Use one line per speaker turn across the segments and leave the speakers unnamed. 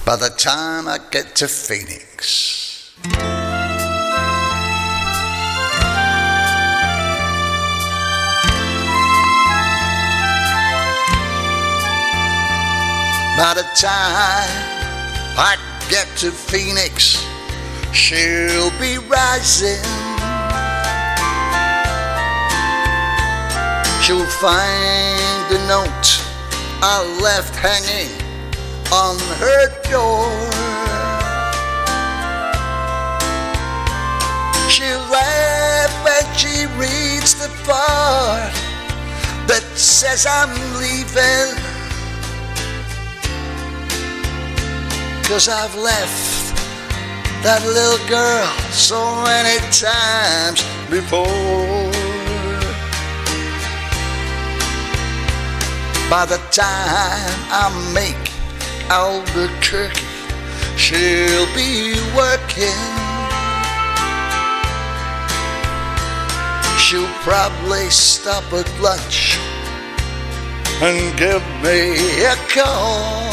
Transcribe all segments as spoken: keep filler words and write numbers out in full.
by the time I get to Phoenix. By the time I get to Phoenix, she'll be rising. She'll find the note I left hanging on her door. She'll laugh when she reads the part that says I'm leaving, 'cause I've left that little girl so many times before. By the time I make Albuquerque, she'll be working. She'll probably stop at lunch and give me a call.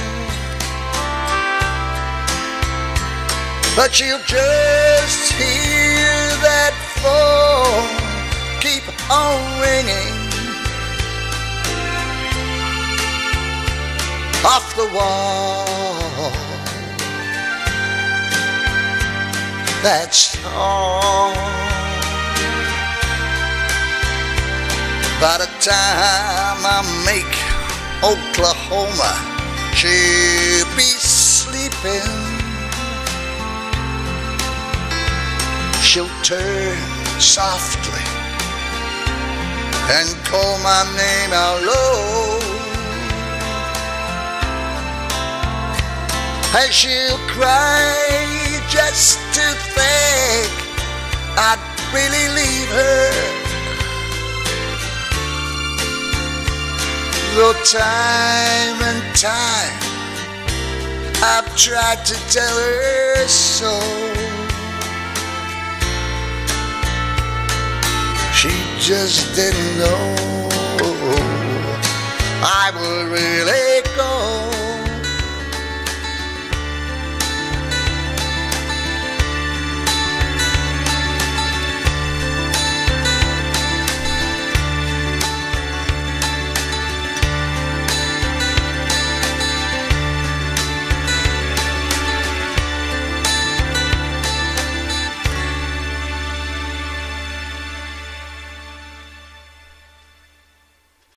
But she'll just hear that phone keep on ringing off the wall. That's all. By the time I make Oklahoma, she'll be sleeping. She'll turn softly and call my name out low, and she'll cry just to think I'd really leave her. Though time and time I've tried to tell her so, she just didn't know I would really go.